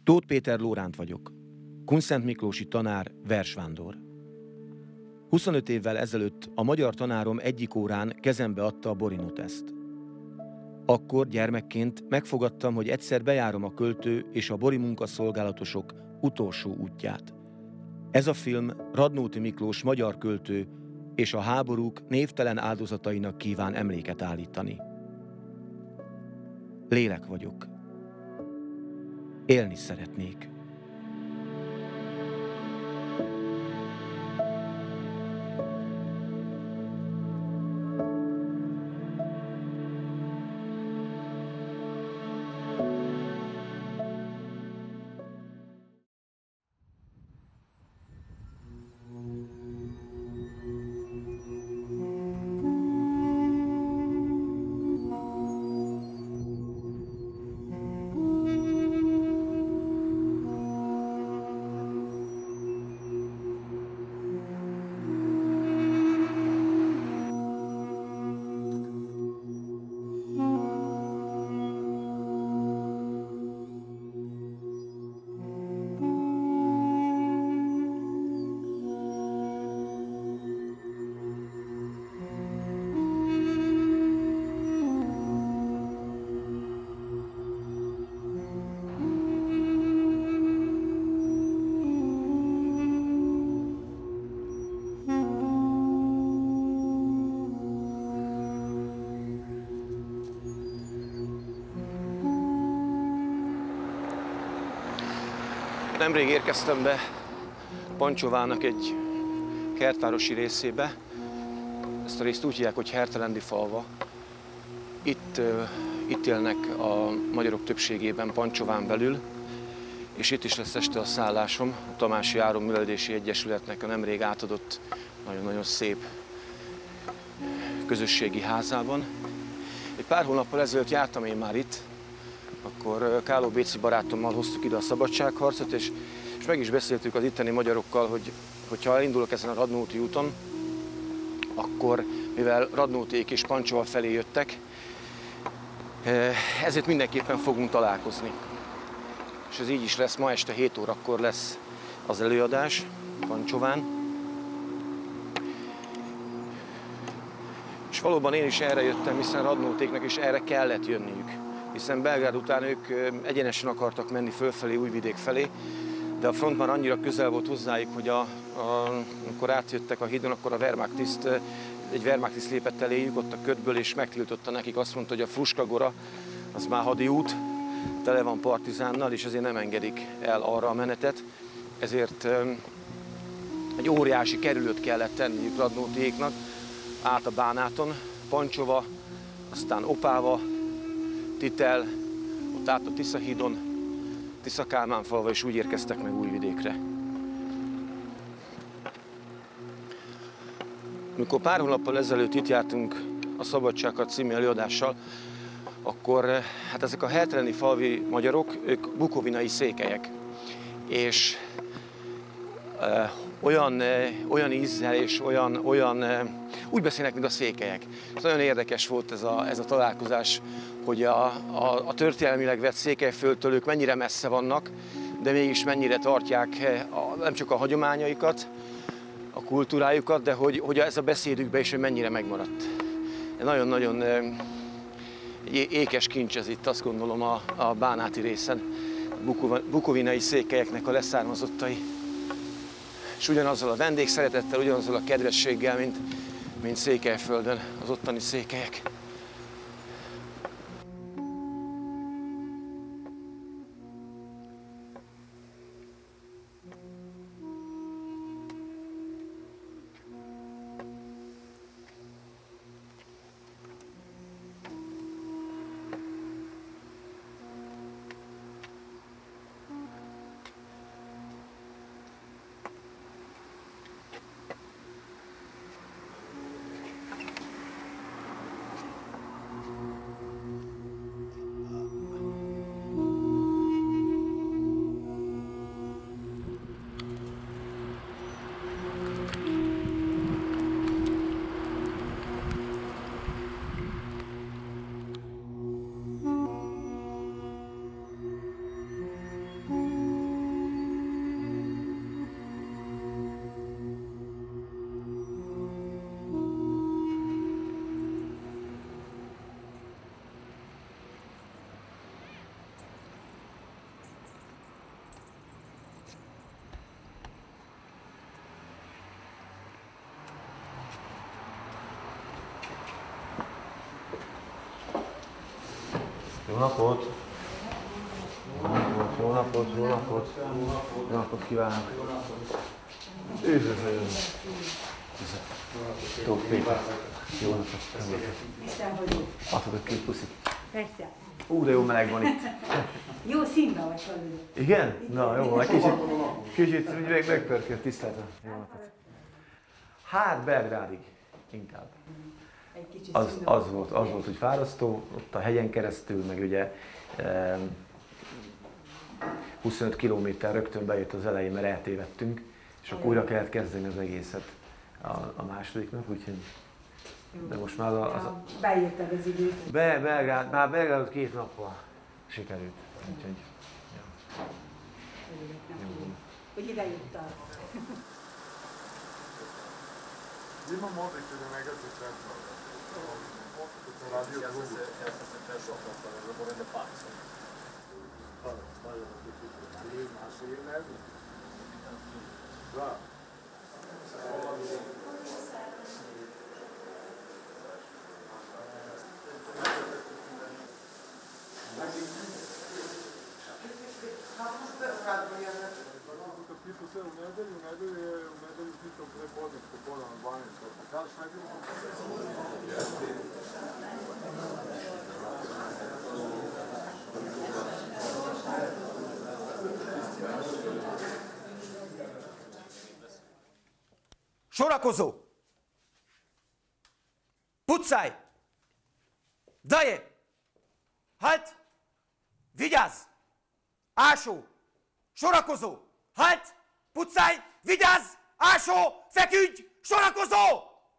Tóth Péter Lóránt vagyok. Kunszentmiklósi tanár, versvándor. 25 évvel ezelőtt a magyar tanárom egyik órán kezembe adta a Borino-teszt. Akkor gyermekként megfogadtam, hogy egyszer bejárom a költő és a bori munkaszolgálatosok utolsó útját. Ez a film Radnóti Miklós magyar költő és a háborúk névtelen áldozatainak kíván emléket állítani. Lélek vagyok. Élni szeretnék. Nemrég érkeztem be Pancsovának egy kertvárosi részébe. Ezt a részt úgy hívják, hogy Hertelendi falva. Itt élnek a magyarok többségében Pancsován belül, és itt is lesz este a szállásom, a Tamási Áron Művelődési Egyesületnek a nemrég átadott nagyon-nagyon szép közösségi házában. Egy pár hónappal ezelőtt jártam én már itt, akkor Káló Béci barátommal hoztuk ide a szabadságharcot, és meg is beszéltük az itteni magyarokkal, hogyha elindulok ezen a Radnóti úton, akkor mivel Radnótiék és Pancsova felé jöttek, ezért mindenképpen fogunk találkozni. És ez így is lesz, ma este 7 órakor lesz az előadás Pancsován. És valóban én is erre jöttem, hiszen Radnótéknak is erre kellett jönniük. Hiszen Belgrád után ők egyenesen akartak menni fölfelé, Újvidék felé, de a front már annyira közel volt hozzájuk, hogy amikor átjöttek a hídon, akkor egy Wehrmachtiszt lépett eléjük ott a ködből, és megtiltotta nekik, azt mondta, hogy a Fruskagora az már hadiút, tele van partizánnal, és ezért nem engedik el arra a menetet. Ezért egy óriási kerülőt kellett tenniük Radnótiéknak, át a Bánáton, Pancsova, aztán Opáva, Titel, ott át a Tiszahídon, Tisza-Kálmán-falva, és úgy érkeztek meg Újvidékre. Amikor pár hónappal ezelőtt itt jártunk a Szabadságharc című előadással, akkor hát ezek a herteleni falvi magyarok, ők bukovinai székelyek. És olyan ízzel és úgy beszélnek, mint a székelyek. Ez nagyon érdekes volt ez a találkozás, hogy a történelmileg vett Székelyföldtől ők mennyire messze vannak, de mégis mennyire tartják nem csak a hagyományaikat, a kultúrájukat, de hogy ez a beszédükben is, hogy mennyire megmaradt. Nagyon-nagyon ékes kincs ez itt, azt gondolom, a bánáti részen, bukovinai székelyeknek a leszármazottai. És ugyanazzal a vendégszeretettel, ugyanazzal a kedvességgel, mint Székelyföldön az ottani székelyek. Jó napot! Jó napot, jó napot! Jó napot kívánok! Üdvözlöm! Tóth Péter! Jó napot! Isten vagyok. Adhatok két puszit? Persze. De jó meleg van itt. Jó színben vagy valami. Igen? Na jó, egy kicsit megpörkölt, tiszteltem. Jó napot. Hát Belgrádig inkább. Egy kicsit Az volt, hogy fárasztó, ott a hegyen keresztül, meg ugye 25 kilométer rögtön bejött az elején, mert eltévedtünk, és akkor újra kellett kezdeni az egészet a másodiknak, úgyhogy... De most már beírtad az időt. Már Belgrádot 2 nappal sikerült, úgyhogy... Ja. Hogy ide juttál. Ima modrice da njega se sretno. Radio drugu. Ja sam se prešao posle, ne zaboravim da paksam. Stavljamo ti kuću. Ali naše je ne znam. Da. Pitu se u nedelju pitam prepodne, popodne na 12, pa kažeš nedelju? Sorakozó! Puccaj! Daje! Halt! Vigyázz! Ásó! Sorakozó! Halt! Puccaj! Vigyázz! Ásó! Feküdj! Sorakozó!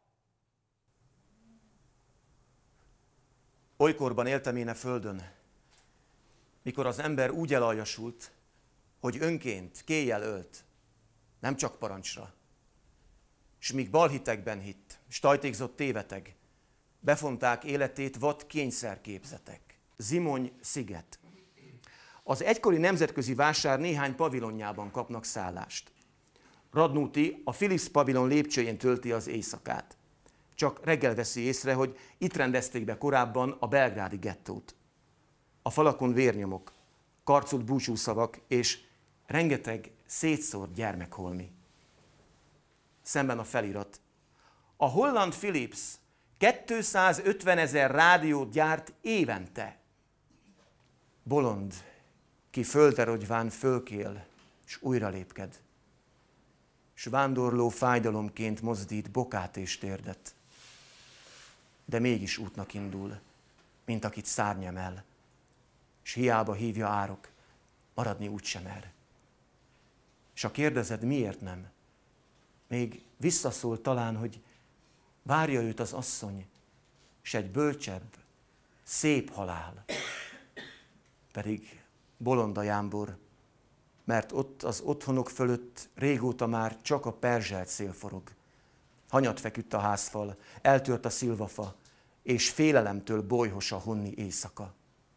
Olykorban éltem én a földön, mikor az ember úgy elaljasult, hogy önként kéjjel ölt, nem csak parancsra, s míg balhitekben hitt, s tajtékzott téveteg, befonták életét vad kényszerképzetek. Zimony sziget. Az egykori nemzetközi vásár néhány pavilonjában kapnak szállást. Radnóti a Philips pavilon lépcsőjén tölti az éjszakát. Csak reggel veszi észre, hogy itt rendezték be korábban a belgrádi gettót. A falakon vérnyomok, karcolt búcsúszavak és rengeteg szétszórt gyermekholmi. Szemben a felirat. A holland Philips 250 000 rádiót gyárt évente. Bolond, ki földre rogyván fölkél, s újra lépked. S vándorló fájdalomként mozdít bokát és térdet. De mégis útnak indul, mint akit szárny emel, s hiába hívja árok, maradni úgysem mer. S ha kérdezed, miért nem, még visszaszól talán, hogy várja őt az asszony, s egy bölcsebb, szép halál. Pedig bolond a jámbor, mert ott az otthonok fölött régóta már csak a perzselt szél forog. Hanyat feküdt a házfal, eltört a szilvafa, és félelemtől bolyhos a honni éjszaka.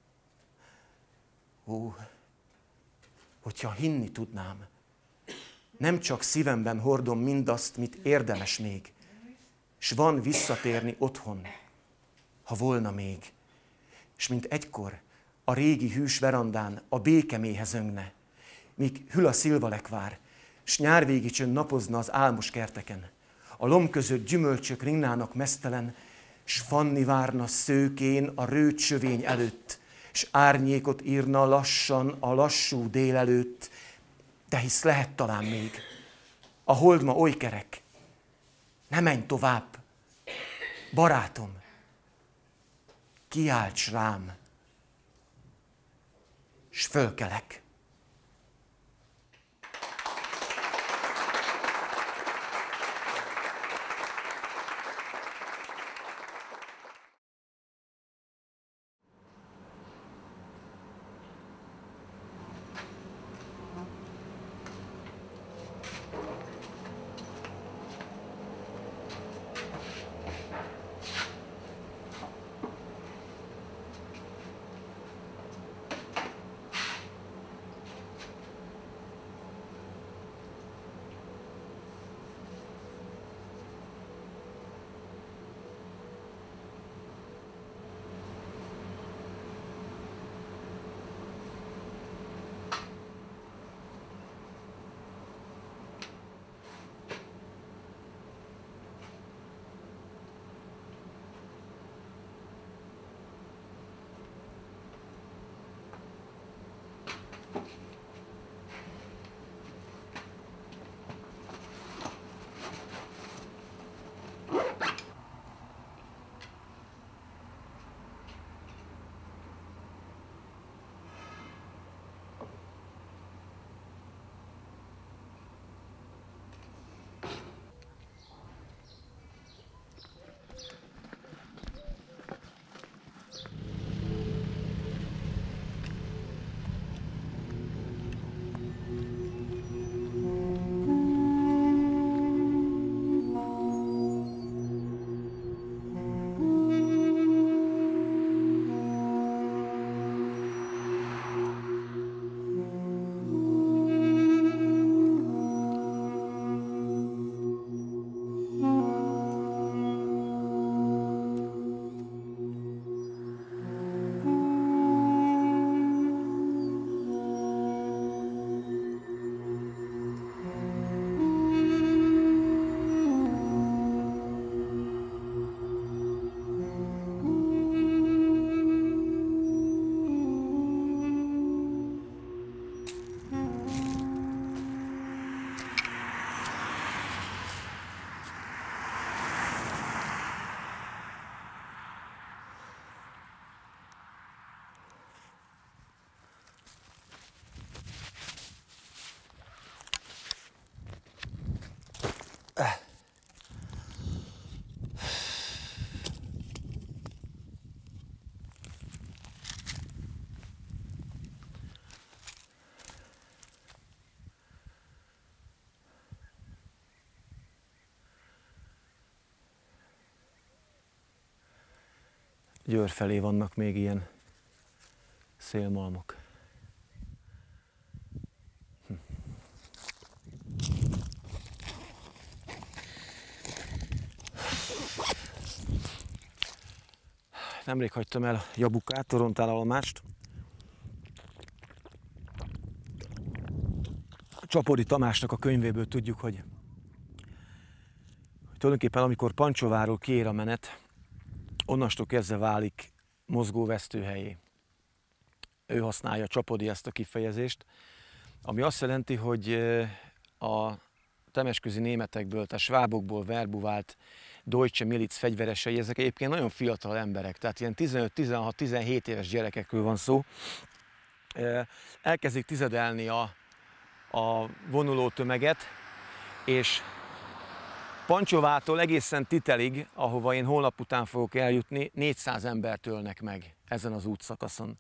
Ó, hogyha hinni tudnám, nem csak szívemben hordom mindazt, mit érdemes még, s van visszatérni otthon, ha volna még, s mint egykor a régi hűs verandán a békeméhez öngne, míg hűl a szilvalekvár, s nyárvégi csönd napozna az álmos kerteken. A lomb között gyümölcsök ringnának meztelen, s Fanni várna szőkén a rőt sövény előtt, s árnyékot írna lassan a lassú délelőtt. De hisz lehet talán még, a hold ma oly kerek. Ne menj tovább, barátom, kiálts rám, s fölkelek. Győr felé vannak még ilyen szélmalmok. Nemrég hagytam el Jabukát, Torontál-Almást. Csapody Tamásnak a könyvéből tudjuk, hogy tulajdonképpen amikor Pancsóvárról kiér a menet, onnastól kezdve válik mozgóvesztőhelyé. Ő használja, Csapody, ezt a kifejezést, ami azt jelenti, hogy a temesközi németekből, tehát svábokból verbuvált Deutsche Miliz fegyveresei, ezek egyébként nagyon fiatal emberek, tehát ilyen 15-16-17 éves gyerekekről van szó. Elkezdik tizedelni a vonuló tömeget, és Pancsóvától egészen Titelig, ahova én holnap után fogok eljutni, 400 embert ölnek meg ezen az útszakaszon.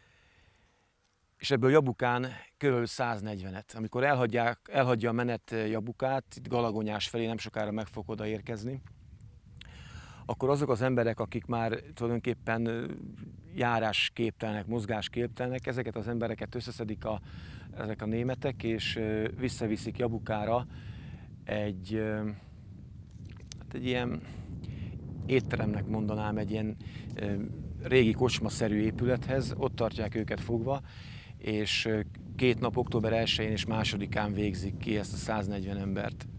És ebből Jabukán körülbelül 140-et. Amikor elhagyja a menet Jabukát, itt Galagonyás felé nem sokára meg fog odaérkezni, akkor azok az emberek, akik már tulajdonképpen járásképtelenek, mozgásképtelenek, ezeket az embereket összeszedik ezek a németek, és visszaviszik Jabukára egy ilyen étteremnek mondanám, egy ilyen régi kocsmaszerű épülethez, ott tartják őket fogva, és 2 nap, október 1-én és 2-án végzik ki ezt a 140 embert.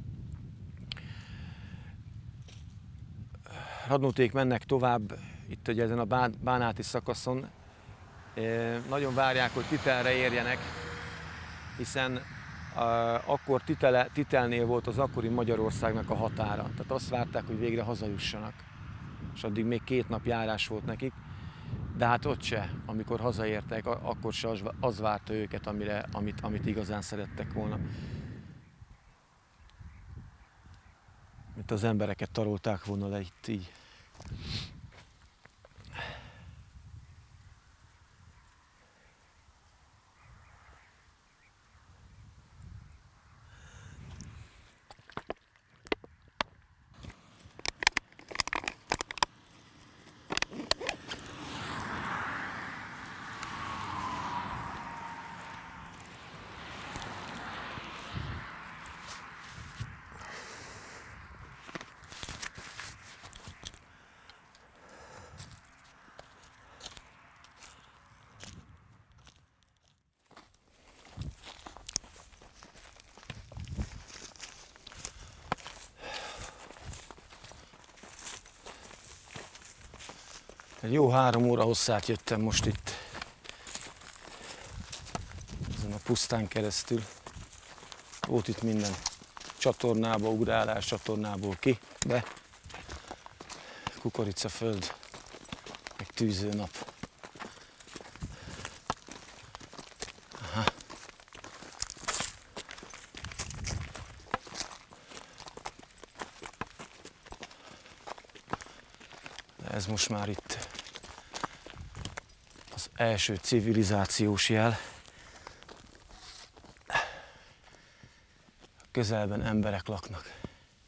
Radnóték mennek tovább, itt ugye ezen a bánáti szakaszon. Nagyon várják, hogy Titelre érjenek, hiszen akkor Titelnél volt az akkori Magyarországnak a határa. Tehát azt várták, hogy végre hazajussanak. És addig még 2 nap járás volt nekik. De hát ott se, amikor hazaértek, akkor se az várta őket, amit igazán szerettek volna. Mint az embereket tarolták volna le itt így. Egy jó 3 óra hosszát jöttem most itt ezen a pusztán keresztül. Volt itt minden. Csatornába ugrálás, csatornából ki, be. Kukoricaföld, meg tűzőnap. Aha. De ez most már itt az első civilizációs jel. Közelben emberek laknak.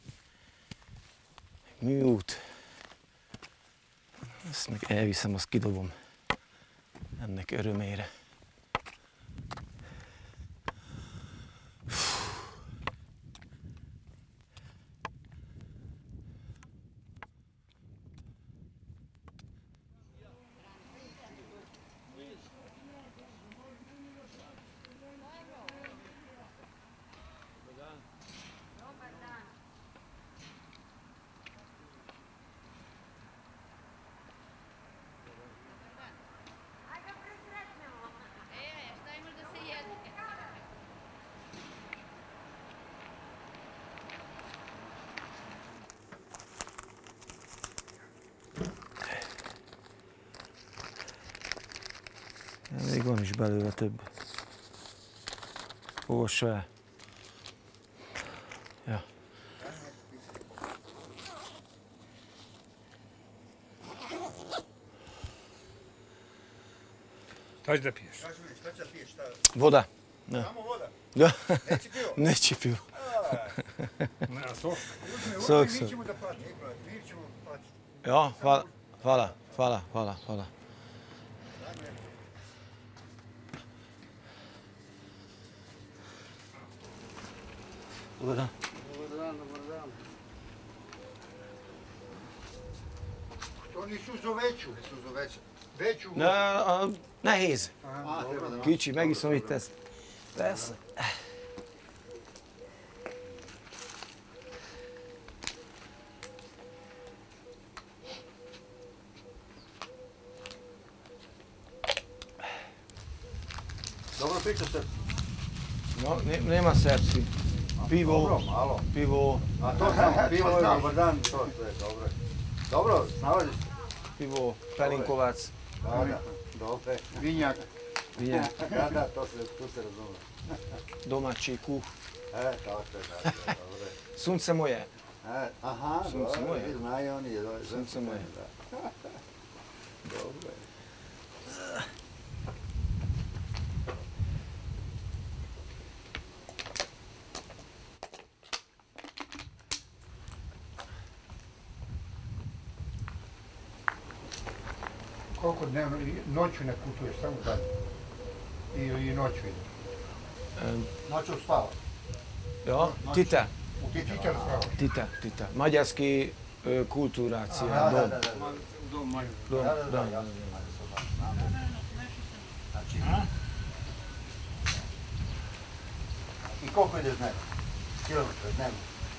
Műút. Ezt meg elviszem, azt kidobom ennek örömére. Még van is belőle több. Olvassa el. Ja. Hoćeš da piješ? Voda. Ne. Samo voda? Da. Neće pivo? Neće pivo. Nema sok. Sok, Mi sok. ćemo da platimo. Mi ćemo platiti. Ja, hvala. Hvala, hvala, hvala. Dobar dan. Oni Suzo vecső. Vecső. Nehéz. Kicsi, megiszom itt ezt. Persze. Dobro pričaš se? No, nema sepsi. Pivo, Dobro, malo. pivo, A to samo, pivo je dobar dan, to je dobro. Dobro, snalaziš se? pivo, pelinkovac, Da, dobro. Vinjak. vinjak, Da, tu se razume. domaći kuh. Tako je, dobro. Sunce moje. Aha, Sunce dobro, moje. znaju oni. Sunce moje. Dobro. Koliko dnevno, noću ne putuješ, samo dan? I noću ideš? Noću spava. Ja, Tita, U ti tičar spravo? Tita. Mađarski kulturacija, dom. Dom, dom. Znači, i koliko ideš dnevno? Kilometra dnevno?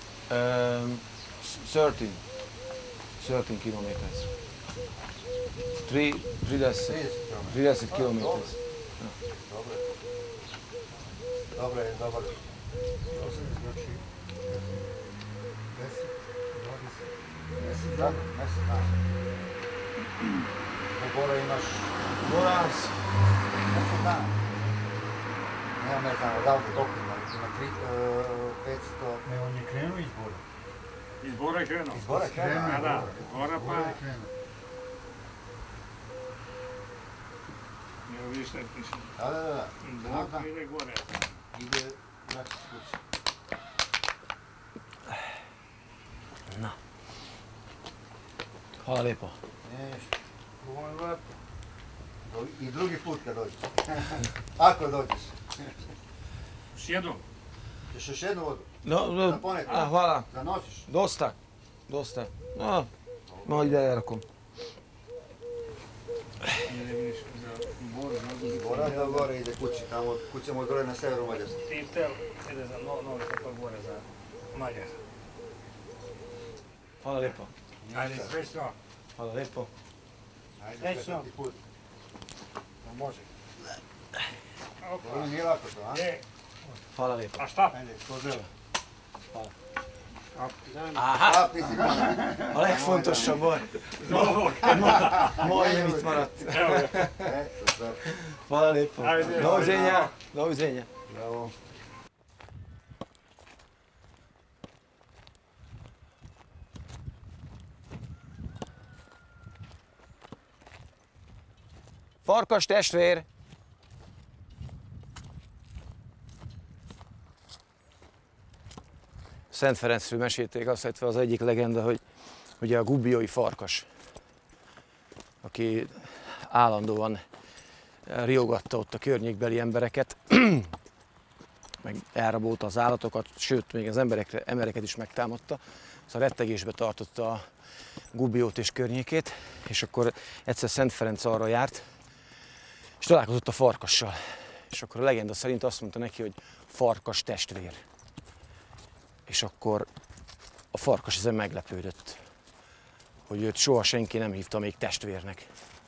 13 kilometers. 30 kilometers. Dobro. Dobro je, dobar. Znači, 10, 20, Mjesec dana. U Bora imaš Moram mjesec dana. Ne znam, odavde koliko ima 500... ne, on je krenuo iz Bora. Iz Bora je krenuo. Iz Bora krenuo? Da, Bora Bora je krenuo. Evo vidiš šta piše. Da. Bora ide gore. Ide znači kući. Hvala lijepo. Ništa. I drugi put kad dođeš. Ako dođeš. S jednom. Još još jednu vodu. No, ponekad. hvala. Zanosiš. Dosta. No, malo ide Jarkom. Ne vidiš za Boru. Bora da gore ide kući, tamo kućemo dole na severu Mađarske. Titel ide za novi kako gore za Mađar. Hvala lijepo. Ajde, srećno. Hvala lijepo. Ajde, Srećno. četvrti put. Pa može. Ovo nije lako to, a? Hvala lijepo. A šta? Ajde, ko žele. Aha, A, nisi imao. a legfontos a baj. Majdnem itt maradt. Super. Hvala lijepo. Ajde. Doviđenja. Doviđenja. Bravo. Farkas testvér! Szent Ferencről mesélték azt, illetve az egyik legenda, hogy ugye a gubbiói farkas, aki állandóan riogatta ott a környékbeli embereket, meg elrabolta az állatokat, sőt, még az embereket is megtámadta, szóval rettegésbe tartotta a Gubbiót és környékét, és akkor egyszer Szent Ferenc arra járt, és találkozott a farkassal. És akkor a legenda szerint azt mondta neki, hogy farkas testvér. És akkor a farkas ezen meglepődött, hogy őt soha senki nem hívta még testvérnek.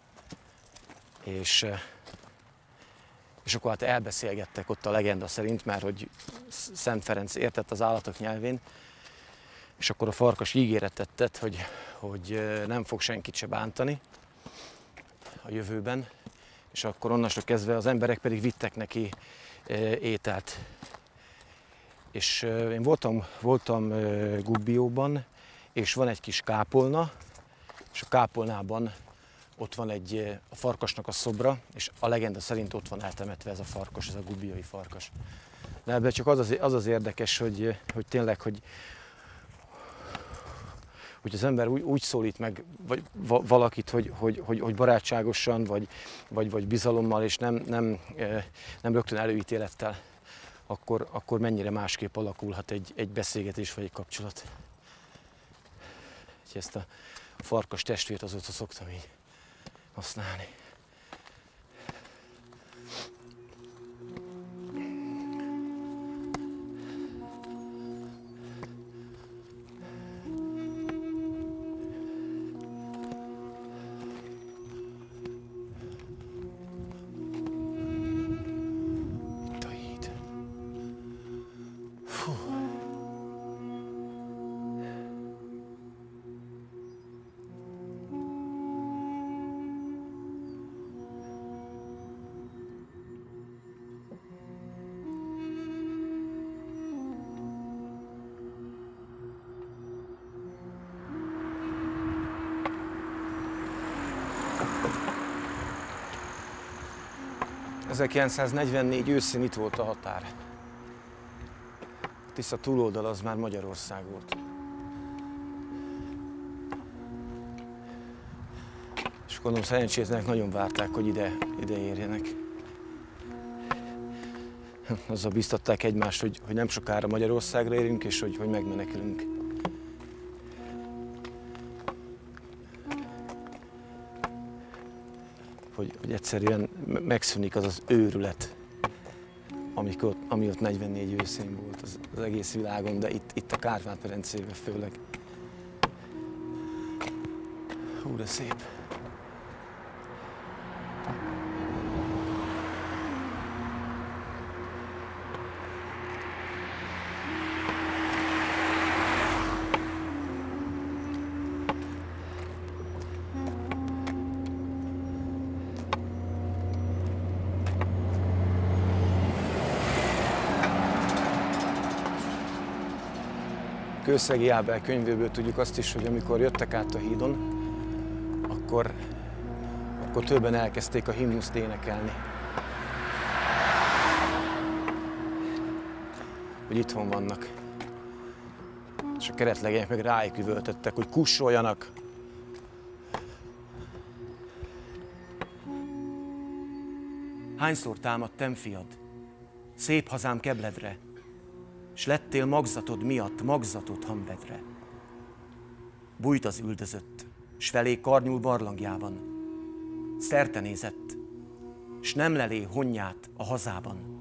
És akkor hát elbeszélgettek ott a legenda szerint, mert hogy Szent Ferenc értett az állatok nyelvén, és akkor a farkas ígéretet tett, hogy nem fog senkit se bántani a jövőben, és akkor onnastól kezdve az emberek pedig vittek neki ételt. És én voltam Gubbióban, és van egy kis kápolna, és a kápolnában ott van a farkasnak a szobra, és a legenda szerint ott van eltemetve ez a farkas, ez a gubbiói farkas. De ebben csak az érdekes, hogy tényleg, hogy hogy az ember úgy szólít meg valakit, hogy barátságosan, vagy bizalommal, és nem rögtön előítélettel, akkor mennyire másképp alakulhat egy beszélgetés vagy egy kapcsolat. Ezt a farkas testvért azóta szoktam így használni. ...1944 őszén itt volt a határ. A Tisza túloldal az már Magyarország volt. És gondolom szerencsétlenek nagyon várták, hogy ide érjenek. Azzal biztatták egymást, hogy nem sokára Magyarországra érünk, és hogy megmenekülünk. Hogy egyszerűen megszűnik az őrület, ami ott 44 őszén volt az egész világon, de itt a Kárpát-medencében főleg. Hú, de szép. Kőszegi Ábel könyvéből tudjuk azt is, hogy amikor jöttek át a hídon, akkor többen elkezdték a himnuszt énekelni. Hogy itthon vannak. És a keretlegények meg rájuk üvöltöttek, hogy kussoljanak. Hányszor támadt fiad, szép hazám Kebledre, s lettél magzatod miatt magzatot Hamvedre. Bújt az üldözött, s felé karnyul barlangjában, szerte nézett, s nem lelé honnyát a hazában.